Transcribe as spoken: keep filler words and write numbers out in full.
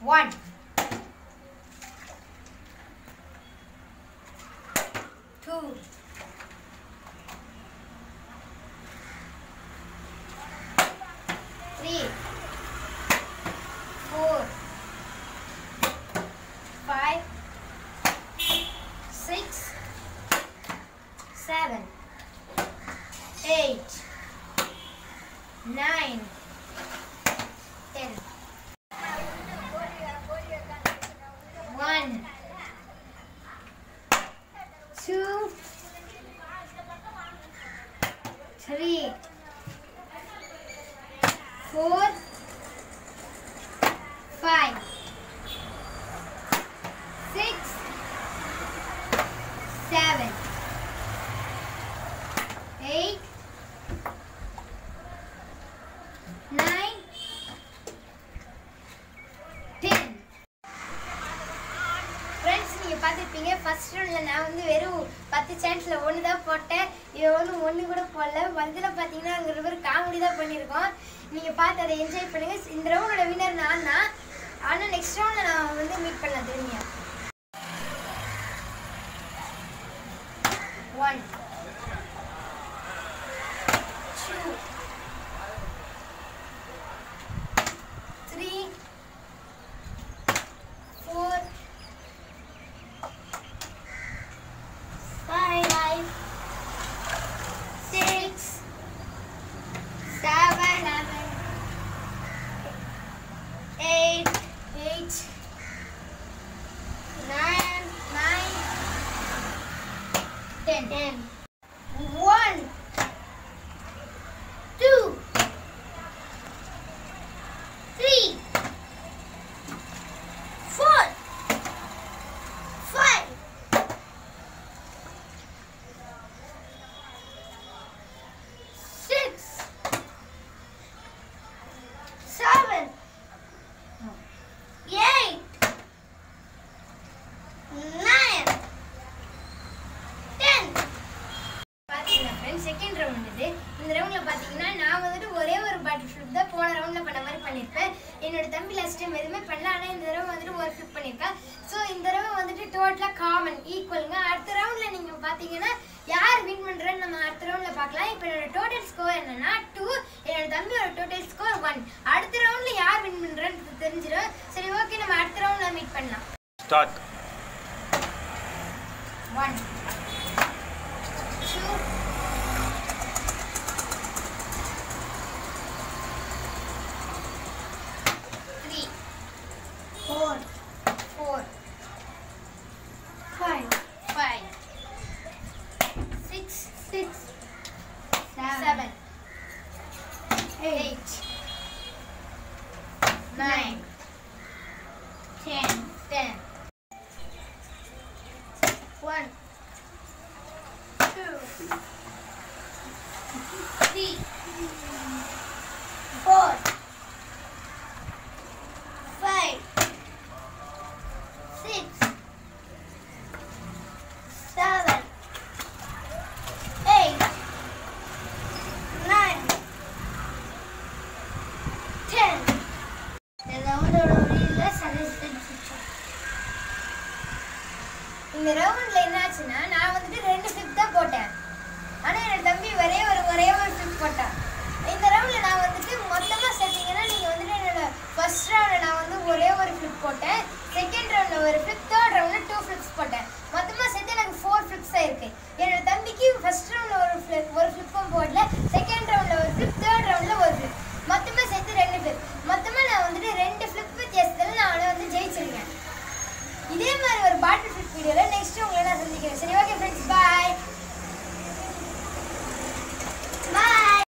One. Two. Three. Four. Five. Six. Seven. Eight. Nine. Ten. One. Two. Three. Four. Five. Six. Seven. Eight. Nine. Ten. Friends, நீங்க பாத்துப்பீங்க first ரவுண்ட்ல நான் வந்து வெறும் பத்து சான்ஸ்ல ஒன்னு தான் போட்டேன். இது வந்து ஒன்னு கூட போடல. வந்துல பாத்தீங்கன்னா அங்க ஒரு காமெடி தான் பண்ணிருக்கோம். நீங்க பார்த்து அதை என்ஜாய் பண்ணுங்க. இந்த ரவுண்டோட வின்னர் நான் தான். ஆனா நெக்ஸ்ட் ரவுண்ட்ல நான் வந்து மீட் பண்ணலாம் தெரியுமா? One. Two. Three. Four. Five. Six. Seven. Eight. Eight. Nine. Nine. Ten. Ten. One. Two. Three. Four. Five. Six. Seven. Eight. Nine. Ten. பாத்தீங்கன்னா ஃப்ரெண்ட்ஸ் செகண்ட் ரவுண்ட் இது. இந்த ரவுண்ட்ல பாத்தீங்கன்னா நான் வந்துட்டு ஒரே ஒரு பாட்டில் ஃபிளிப் தான் போன ரவுண்ட்ல பண்ண மாதிரி பண்ணிருப்பேன். என்னோட தம்பி லாஸ்ட் டைம் எதுவுமே பண்ணல. ஆனா இந்த தடவை வந்துட்டு ஒரு ஃபிளிப் பண்ணிருக்கா. ஸோ இந்த தடவை வந்துட்டு டோட்டலா காமன் ஈக்குவலுங்க. அடுத்த ரவுண்ட்ல நீங்க பாத்தீங்கன்னா யார் வின் பண்றேன்னு நம்ம அடுத்த ரவுண்ட்ல பார்க்கலாம். இப்போ என்னோட டோட்டல் ஸ்கோர் என்னன்னா டூ. என்னோட தம்பியோட டோட்டல் ஸ்கோர் ஒன். அடுத்த ரவுண்ட்ல யார் வின் பண்றேன்னு தெரிஞ்சிடும். சரி, ஓகே, நம்ம அடுத்த ரவுண்ட்ல மீட் பண்ணலாம். Start. One. Two. Three. Four. Four. Five. Five. Six. Six. Seven. Seven. Eight. Nine. Ten. Ten. One. Two. Three. Four. Five. Six. Seven. Eight. Nine. Ten.